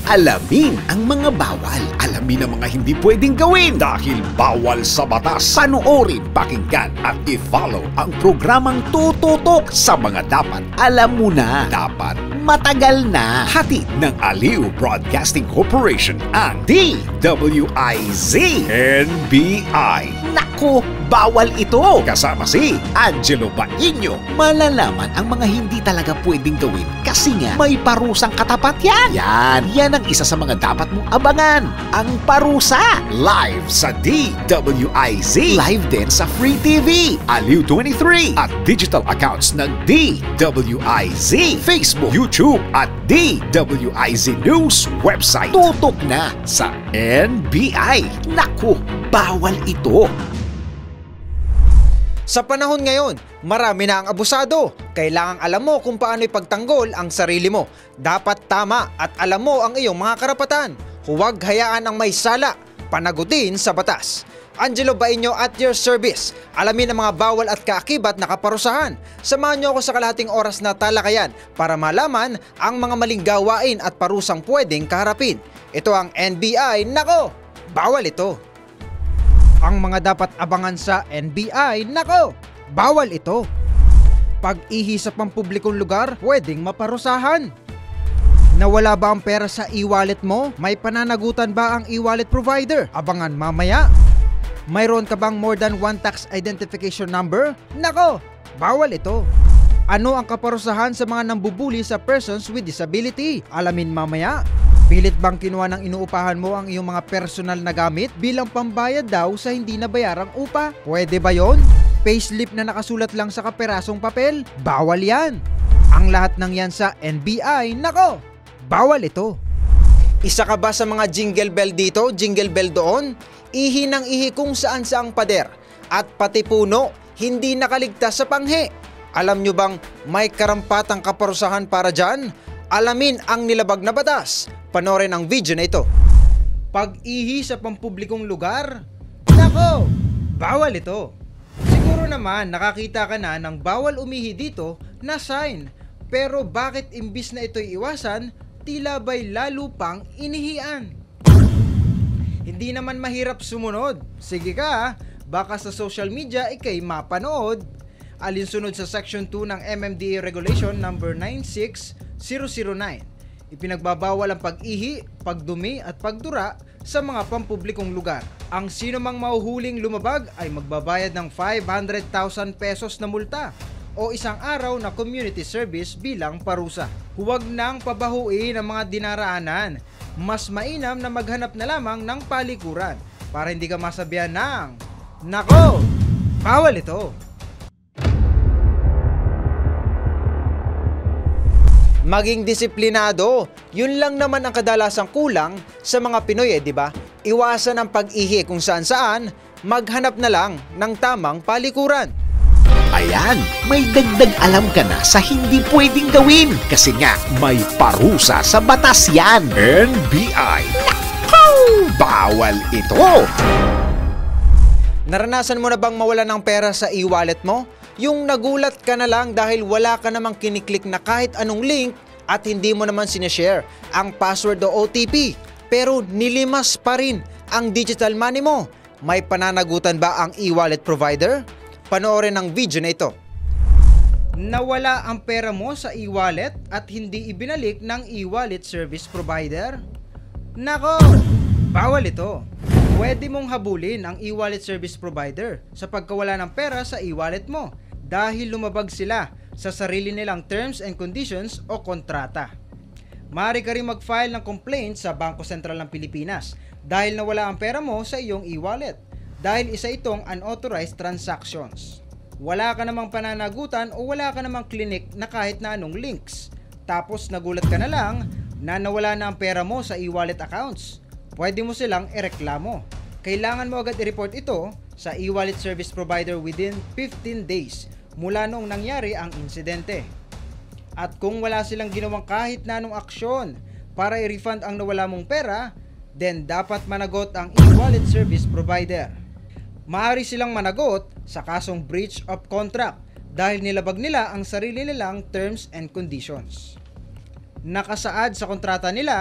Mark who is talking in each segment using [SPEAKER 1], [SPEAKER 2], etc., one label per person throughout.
[SPEAKER 1] Alamin ang mga bawal. Alamin ang mga hindi pwedeng gawin dahil bawal sa batas. Panoorin, pakinggan at i-follow ang programang tututok sa mga dapat alam mo na. Dapat matagal na. Hatid ng Aliw Broadcasting Corporation ang DWIZ NBI. Naku, bawal ito! Kasama si Angelo Baño. Malalaman ang mga hindi talaga pwedeng gawin kasi nga may parusang katapat yan. Yan ang isa sa mga dapat mong abangan. Ang parusa. Live sa DWIZ. Live din sa Free TV, Aliw 23 at digital accounts ng DWIZ, Facebook, YouTube at DWIZ News website. Tutok na sa NBI. Naku, bawal ito!
[SPEAKER 2] Sa panahon ngayon, marami na ang abusado. Kailangang alam mo kung paano ipagtanggol ang sarili mo. Dapat tama at alam mo ang iyong mga karapatan. Huwag hayaan ang may sala, panagutin sa batas. Angelo Baño at your service. Alamin ang mga bawal at kaakibat na kaparusahan. Samahan niyo ako sa kalahating oras na talakayan para malaman ang mga maling gawain at parusang pwedeng kaharapin. Ito ang NBI. Nako, bawal ito! Ang mga dapat abangan sa NBI, nako, bawal ito. Pag-ihi sa pampublikong lugar, pwedeng maparusahan. Nawala ba ang pera sa e-wallet mo? May pananagutan ba ang e-wallet provider? Abangan mamaya. Mayroon ka bang more than one tax identification number? Nako, bawal ito. Ano ang kaparusahan sa mga nambubuli sa persons with disability? Alamin mamaya. Pilit bang kinuha ng inuupahan mo ang iyong mga personal na gamit bilang pambayad daw sa hindi nabayarang upa? Pwede ba yon? Payslip na nakasulat lang sa kaperasong papel? Bawal yan! Ang lahat ng yan sa NBI, nako! Bawal ito! Isa ka ba sa mga jingle bell dito, jingle bell doon? Ihi ng ihi kung saan saang pader at pati puno hindi nakaligtas sa panghe. Alam nyo bang may karampatang kaparusahan para dyan? Alamin ang nilabag na batas. Panoorin ang video na ito. Pag-ihi sa pampublikong lugar? Nako, bawal ito. Siguro naman nakakita ka na ng bawal umihi dito na sign. Pero bakit imbis na ito'y iwasan, tila ba'y lalo pang inihian? Hindi naman mahirap sumunod. Sige ka, baka sa social media ikay mapanood. Alinsunod sa Section 2 ng MMDA Regulation number 96009. Ipinagbabawal ang pag-ihi, pagdumi at pagdura sa mga pampublikong lugar. Ang sino mang mahuhuling lumabag ay magbabayad ng 500,000 pesos na multa o isang araw na community service bilang parusa. Huwag nang pabahuin ang mga dinaraanan. Mas mainam na maghanap na lamang ng palikuran para hindi ka masabihan ng nako, bawal ito! Maging disiplinado, yun lang naman ang kadalasang kulang sa mga Pinoy di ba? Iwasan ang pag-ihi kung saan-saan, maghanap na lang ng tamang palikuran.
[SPEAKER 1] Ayan, may dagdag alam ka na sa hindi pwedeng gawin kasi nga may parusa sa batas yan. NBI. Naku, bawal ito!
[SPEAKER 2] Naranasan mo na bang mawala ng pera sa e-wallet mo? Yung nagulat ka na lang dahil wala ka namang kiniklik na kahit anong link at hindi mo naman sineshare ang password o OTP pero nilimas pa rin ang digital money mo. May pananagutan ba ang e-wallet provider? Panoorin ang video na ito. Nawala ang pera mo sa e-wallet at hindi ibinalik ng e-wallet service provider? Nako, bawal ito. Pwede mong habulin ang e-wallet service provider sa pagkawala ng pera sa e-wallet mo dahil lumabag sila sa sarili nilang terms and conditions o kontrata. Maaari ka rin mag-file ng complaint sa Bangko Sentral ng Pilipinas dahil nawala ang pera mo sa iyong e-wallet dahil isa itong unauthorized transactions. Wala ka namang pananagutan o wala ka namang clinic na kahit na anong links. Tapos nagulat ka na lang na nawala na ang pera mo sa e-wallet accounts. Pwede mo silang ireklamo. Kailangan mo agad i-report ito sa e-wallet service provider within 15 days mula noong nangyari ang insidente. At kung wala silang ginawang kahit na anong aksyon para i-refund ang nawala mong pera, then dapat managot ang e-wallet service provider. Maaari silang managot sa kasong breach of contract dahil nilabag nila ang sarili nilang terms and conditions. Nakasaad sa kontrata nila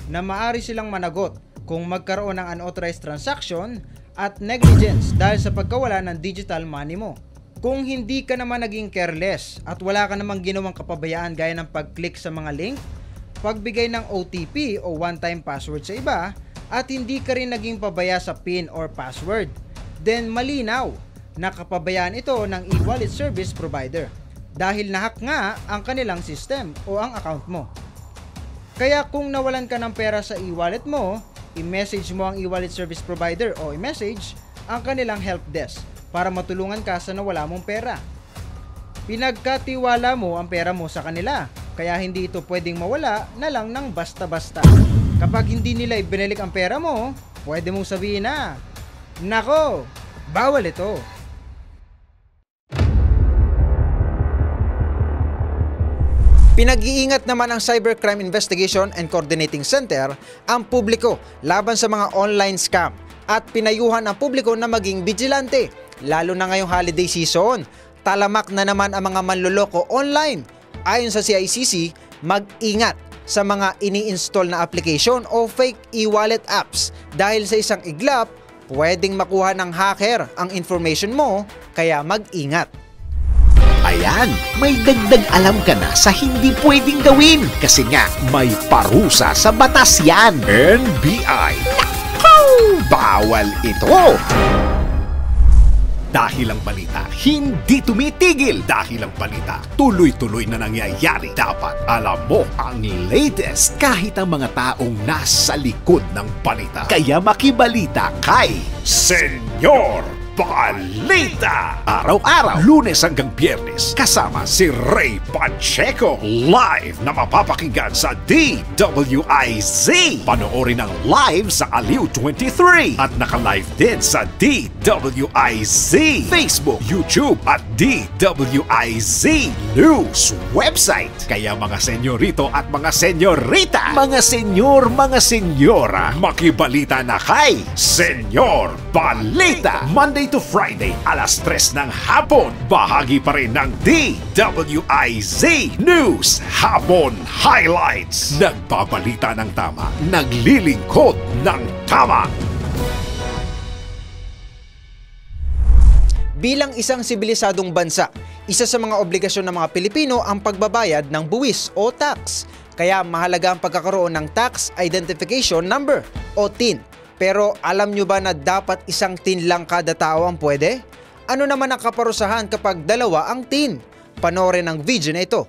[SPEAKER 2] na maaari silang managot kung magkaroon ng unauthorized transaction at negligence dahil sa pagkawala ng digital money mo. Kung hindi ka naman naging careless at wala ka namang ginawang kapabayaan gaya ng pag-click sa mga link, pagbigay ng OTP o one-time password sa iba, at hindi ka rin naging pabaya sa PIN or password, then malinaw na kapabayaan ito ng e-wallet service provider dahil nahack nga ang kanilang system o ang account mo. Kaya kung nawalan ka ng pera sa e-wallet mo, i-message mo ang e-wallet service provider o i-message ang kanilang help desk para matulungan ka sa nawala mong pera. Pinagkatiwala mo ang pera mo sa kanila, kaya hindi ito pwedeng mawala na lang ng basta-basta. Kapag hindi nila ibinalik ang pera mo, pwede mong sabihin na, "Nako, bawal ito." Pinag-iingat naman ng Cybercrime Investigation and Coordinating Center ang publiko laban sa mga online scam at pinayuhan ang publiko na maging vigilante, lalo na ngayong holiday season. Talamak na naman ang mga manloloko online. Ayon sa CICC, mag-ingat sa mga ini-install na application o fake e-wallet apps dahil sa isang iglap, pwedeng makuha ng hacker ang information mo, kaya mag-ingat.
[SPEAKER 1] Ayan, may dagdag alam ka na sa hindi pwedeng gawin kasi nga may parusa sa batas yan. NBI. Naku! Bawal ito! Dahil ang balita hindi tumitigil, dahil ang balita tuloy-tuloy na nangyayari. Dapat alam mo ang latest kahit ang mga taong nasa likod ng balita. Kaya makibalita kay Senyor Balita! Araw-araw, Lunes hanggang Biyernes, kasama si Ray Pacheco. Live na mapapakinggan sa DWIZ. Panoorin ang live sa Aliw 23 at naka-live din sa DWIZ Facebook, YouTube at DWIZ News website. Kaya mga senyorito at mga senyorita, mga senyor, mga senyora, makibalita na kay Senyor Balita. Monday to Friday, alas 3 ng hapon. Bahagi pa rin ng DWIZ News Hapon Highlights. Nagbabalita ng tama, naglilingkod ng tama.
[SPEAKER 2] Bilang isang sibilisadong bansa, isa sa mga obligasyon ng mga Pilipino ang pagbabayad ng buwis o tax. Kaya mahalaga ang pagkakaroon ng Tax Identification Number o TIN. Pero alam nyo ba na dapat isang TIN lang kada tao ang pwede? Ano naman ang kaparusahan kapag dalawa ang TIN? Panoorin ang video na ito.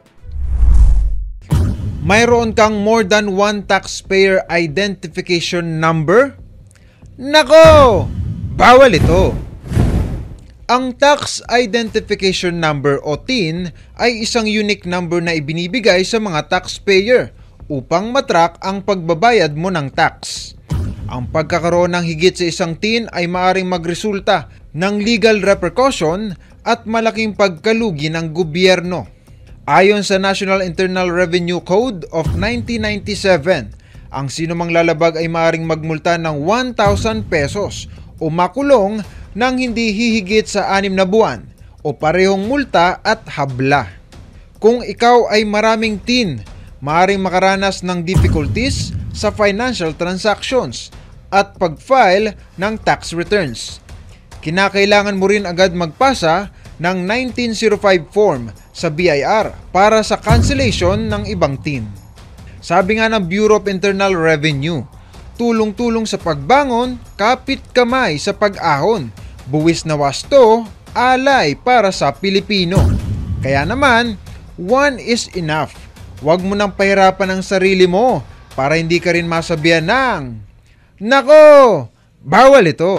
[SPEAKER 2] Mayroon kang more than one taxpayer identification number? Nako! Bawal ito! Ang Tax Identification Number o TIN ay isang unique number na ibinibigay sa mga taxpayer upang matrack ang pagbabayad mo ng tax. Ang pagkakaroon ng higit sa isang TIN ay maaaring magresulta ng legal repercussion at malaking pagkalugi ng gobyerno. Ayon sa National Internal Revenue Code of 1997, ang sinumang lalabag ay maaaring magmulta ng 1,000 pesos o makulong ng hindi hihigit sa 6 na buwan o parehong multa at habla. Kung ikaw ay maraming TIN, maaaring makaranas ng difficulties sa financial transactions at pag-file ng tax returns. Kinakailangan mo rin agad magpasa ng 1905 form sa BIR para sa cancellation ng ibang TIN. Sabi nga ng Bureau of Internal Revenue, tulong-tulong sa pagbangon, kapit kamay sa pag-ahon, buwis na wasto, alay para sa Pilipino. Kaya naman, one is enough. Huwag mo nang pahirapan ang sarili mo para hindi ka rin masabihan ng, "Nako, bawal ito."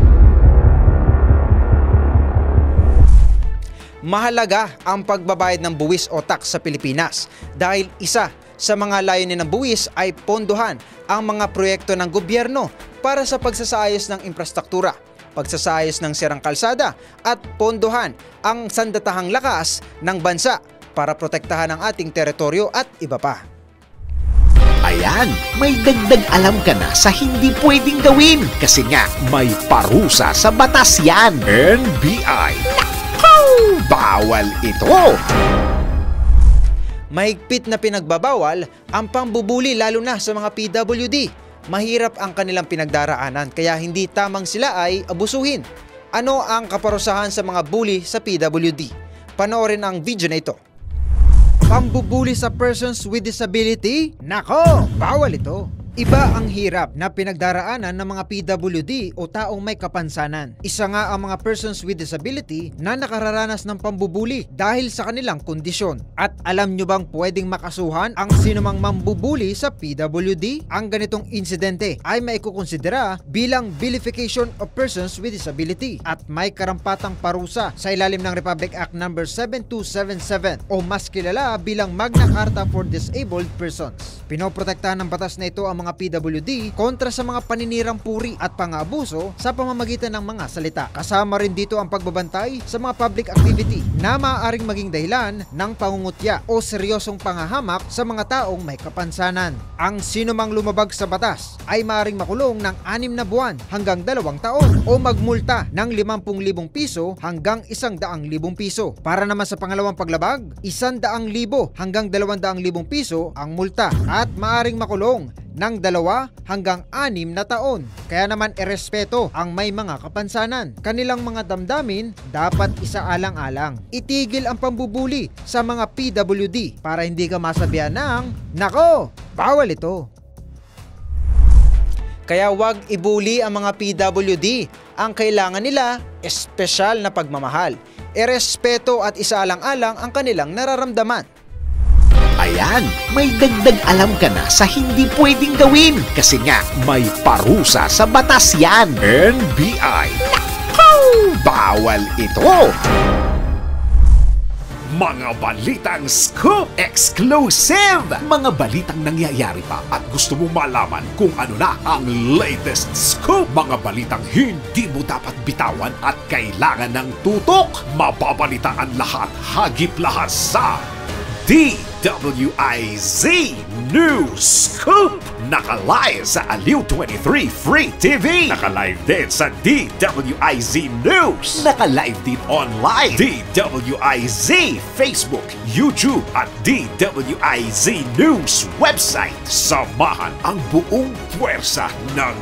[SPEAKER 2] Mahalaga ang pagbabayad ng buwis o tax sa Pilipinas dahil isa sa mga layunin ng buwis ay pondohan ang mga proyekto ng gobyerno para sa pagsasayos ng infrastruktura, pagsasayos ng sirang kalsada at pondohan ang sandatahang lakas ng bansa para protektahan ang ating teritoryo at iba pa.
[SPEAKER 1] Ayan, may dagdag alam ka na sa hindi pwedeng gawin kasi nga may parusa sa batas yan. NBI. Naku! Bawal ito!
[SPEAKER 2] Mahigpit na pinagbabawal ang pambubuli lalo na sa mga PWD. Mahirap ang kanilang pinagdaraanan kaya hindi tamang sila ay abusuhin. Ano ang kaparusahan sa mga bully sa PWD? Panoorin ang video na ito. Pambubuli sa persons with disability? Nako, bawal ito. Iba ang hirap na pinagdaraanan ng mga PWD o taong may kapansanan. Isa nga ang mga persons with disability na nakararanas ng pambubuli dahil sa kanilang kondisyon. At alam nyo bang pwedeng makasuhan ang sinumang mambubuli sa PWD? Ang ganitong insidente ay maikukonsidera bilang vilification of persons with disability at may karampatang parusa sa ilalim ng Republic Act No. 7277 o mas kilala bilang Magna Carta for Disabled Persons. Pinoprotektahan ng batas na ito ang mga PWD kontra sa mga paninirang puri at pang-aabuso sa pamamagitan ng mga salita. Kasama rin dito ang pagbabantay sa mga public activity na maaaring maging dahilan ng pangungutya o seryosong pangahamak sa mga taong may kapansanan. Ang sinumang lumabag sa batas ay maaaring makulong ng 6 na buwan hanggang 2 taon o magmulta ng 50,000 piso hanggang 100,000 piso. Para naman sa pangalawang paglabag, 100,000 hanggang 200,000 piso ang multa at maaaring makulong ng 2 hanggang 6 na taon. Kaya naman irespeto ang may mga kapansanan. Kanilang mga damdamin dapat isaalang-alang. Itigil ang pambubuli sa mga PWD para hindi ka masabihan ng, nako, bawal ito. Kaya wag ibuli ang mga PWD. Ang kailangan nila, espesyal na pagmamahal. Irespeto at isaalang-alang ang kanilang nararamdaman.
[SPEAKER 1] Ayan, may dagdag alam ka na sa hindi pwedeng gawin kasi nga may parusa sa batas yan. NBI. Naku! Bawal ito! Mga balitang scoop exclusive! Mga balitang nangyayari pa at gusto mong malaman kung ano na ang latest scoop. Mga balitang hindi mo dapat bitawan at kailangan ng tutok. Mababalitaan lahat, hagip lahat sa DWIZ News Scoop! Naka-live sa Aliw 23 Free TV. Naka-live din sa DWIZ News. Naka-live din online. DWIZ Facebook, YouTube at DWIZ News website. Samahan ang buong puwersa ng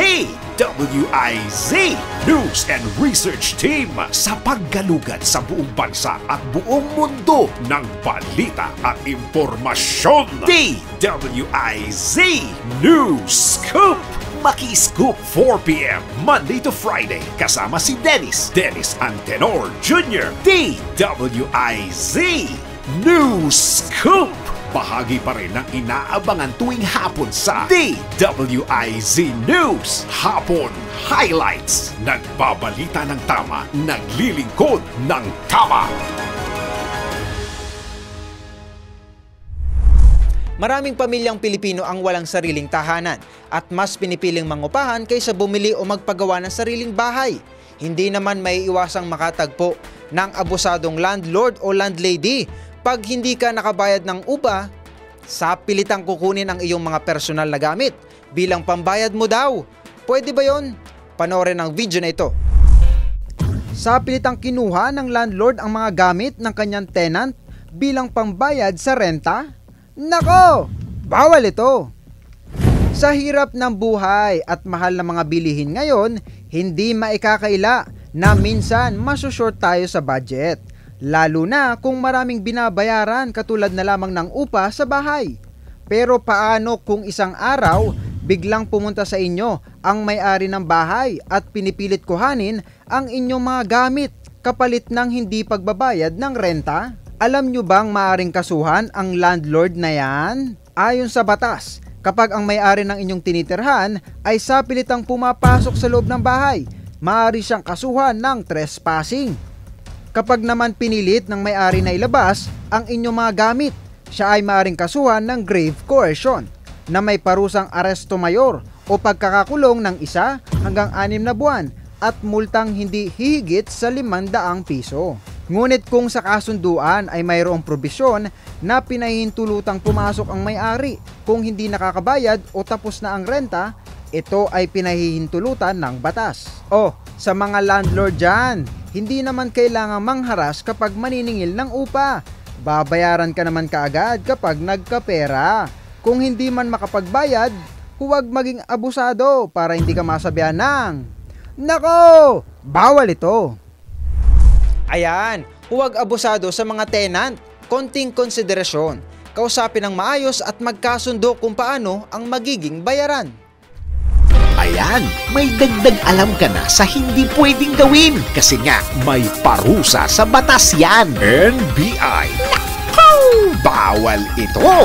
[SPEAKER 1] DWIZ News and Research Team sa paggalugad sa buong bansa at buong mundo ng balita at impormasyon. DWIZ News Scoop! Maki-scoop 4 p.m. Monday to Friday kasama si Dennis Antenor Jr. DWIZ News Scoop! Bahagi pa rin ng inaabangan tuwing hapon sa DWIZ News Hapon Highlights. Nagbabalita ng tama, naglilingkod ng tama.
[SPEAKER 2] Maraming pamilyang Pilipino ang walang sariling tahanan at mas pinipiling mangupahan kaysa bumili o magpagawa ng sariling bahay. Hindi naman may iwasang makatagpo ng abusadong landlord o landlady. Pag hindi ka nakabayad ng upa, sa pilitang kukunin ang iyong mga personal na gamit bilang pambayad mo daw. Pwede ba yon? Panoorin ang video na ito. Sa pilitang kinuha ng landlord ang mga gamit ng kanyang tenant bilang pambayad sa renta? Nako! Bawal ito! Sa hirap ng buhay at mahal na mga bilihin ngayon, hindi maikakaila na minsan masushort tayo sa budget. Lalo na kung maraming binabayaran katulad na lamang ng upa sa bahay. Pero paano kung isang araw biglang pumunta sa inyo ang may-ari ng bahay at pinipilit kuhanin ang inyong mga gamit kapalit ng hindi pagbabayad ng renta? Alam nyo bang maaaring kasuhan ang landlord na yan? Ayon sa batas, kapag ang may-ari ng inyong tinitirhan ay sa pilitang pumapasok sa loob ng bahay, maaari siyang kasuhan ng trespassing. Kapag naman pinilit ng may-ari na ilabas ang inyong mga gamit, siya ay maaaring kasuhan ng grave coercion na may parusang aresto mayor o pagkakakulong ng 1 hanggang 6 na buwan at multang hindi hihigit sa 500 piso. Ngunit kung sa kasunduan ay mayroong probisyon na pinahihintulutang pumasok ang may-ari kung hindi nakakabayad o tapos na ang renta, ito ay pinahihintulutan ng batas. O, sa mga landlord dyan, hindi naman kailangang mangharas kapag maniningil ng upa babayaran ka naman kaagad kapag nagkapera. Kung hindi man makapagbayad, huwag maging abusado para hindi ka masabihan ng nako, bawal ito. Ayan, huwag abusado sa mga tenant. Konting konsiderasyon. Kausapin ng maayos at magkasundo kung paano ang magiging bayaran.
[SPEAKER 1] Ayan, may dagdag alam ka na sa hindi pwedeng gawin kasi nga may parusa sa batas yan. NBI. Naku! Bawal ito!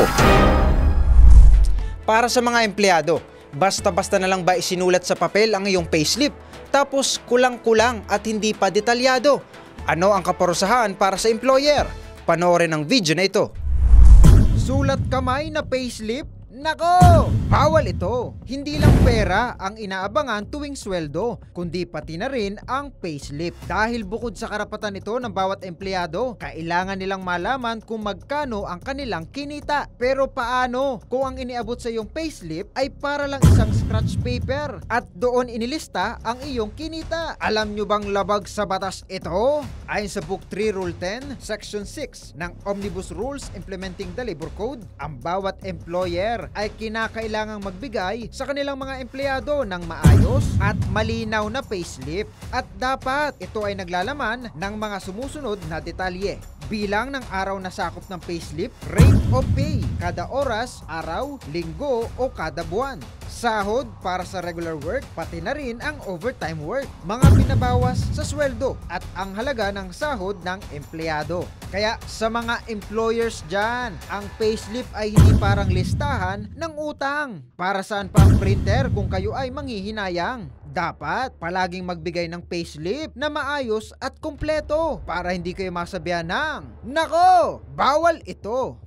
[SPEAKER 2] Para sa mga empleyado, basta-basta na lang ba isinulat sa papel ang iyong payslip tapos kulang-kulang at hindi pa detalyado? Ano ang kaparusahan para sa employer? Panoorin ang video na ito. Sulat kamay na payslip? Nako! Bawal ito! Hindi lang pera ang inaabangan tuwing sweldo, kundi pati na rin ang payslip. Dahil bukod sa karapatan ito ng bawat empleyado, kailangan nilang malaman kung magkano ang kanilang kinita. Pero paano kung ang iniabot sa iyong payslip ay para lang isang scratch paper at doon inilista ang iyong kinita? Alam nyo bang labag sa batas ito? Ayon sa Book 3 Rule 10, Section 6 ng Omnibus Rules Implementing the Labor Code, ang bawat employer ay kinakailangang magbigay sa kanilang mga empleyado ng maayos at malinaw na payslip at dapat ito ay naglalaman ng mga sumusunod na detalye. Bilang ng araw na sakop ng payslip, rate of pay, kada oras, araw, linggo o kada buwan. Sahod para sa regular work, pati na rin ang overtime work. Mga pinabawas sa sweldo at ang halaga ng sahod ng empleyado. Kaya sa mga employers dyan, ang payslip ay hindi parang listahan ng utang. Para saan pa ang printer kung kayo ay manghihinayang? Dapat palaging magbigay ng payslip na maayos at kumpleto para hindi kayo masabihan ng nako, bawal ito.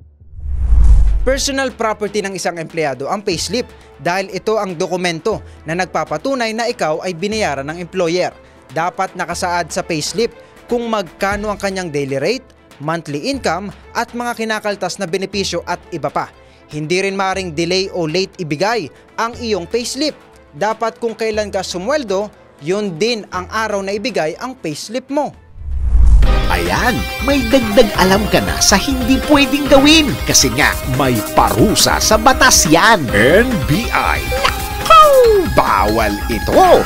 [SPEAKER 2] Personal property ng isang empleyado ang payslip dahil ito ang dokumento na nagpapatunay na ikaw ay binayaran ng employer. Dapat nakasaad sa payslip kung magkano ang kanyang daily rate, monthly income at mga kinakaltas na benepisyo at iba pa. Hindi rin maaaring delay o late ibigay ang iyong payslip. Dapat kung kailan ka sumweldo, yun din ang araw na ibigay ang payslip mo.
[SPEAKER 1] Ayan, may dagdag alam ka na sa hindi pwedeng gawin kasi nga may parusa sa batas yan. NBI. Naku! Bawal ito!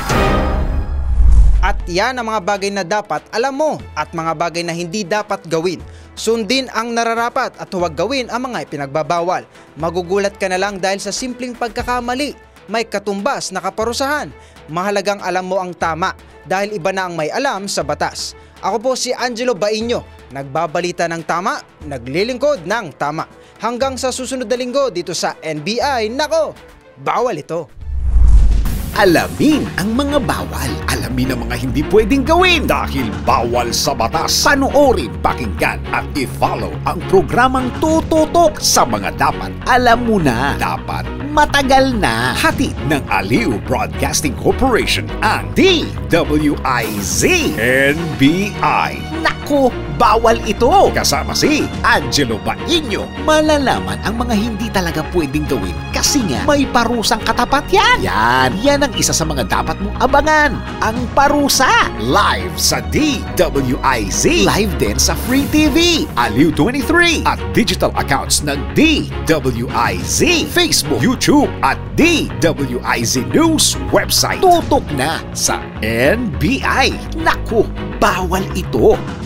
[SPEAKER 2] At yan ang mga bagay na dapat alam mo at mga bagay na hindi dapat gawin. Sundin ang nararapat at huwag gawin ang mga ipinagbabawal. Magugulat ka na lang dahil sa simpleng pagkakamali. May katumbas na kaparusahan. Mahalagang alam mo ang tama dahil iba na ang may alam sa batas. Ako po si Angelo Bainyo, nagbabalita ng tama, naglilingkod ng tama. Hanggang sa susunod na linggo dito sa NBI, nako, bawal ito.
[SPEAKER 1] Alamin ang mga bawal. Alamin ang mga hindi pwedeng gawin dahil bawal sa batas. Panoorin, pakinggan at i-follow ang programang Tututok sa mga dapat alam mo na. Dapat matagal na. Hatid ng Aliw Broadcasting Corporation ang DWIZ NBI. Naku, bawal ito. Kasama si Angelo Bainyo. Malalaman ang mga hindi talaga pwedeng gawin kasi nga may parusang katapat yan. Yan ang isa sa mga dapat mong abangan. Ang parusa. Live sa DWIZ. Live din sa Free TV, Aliw 23 at digital accounts ng DWIZ, Facebook, YouTube at DWIZ News website. Tutok na sa NBI. Naku, bawal ito.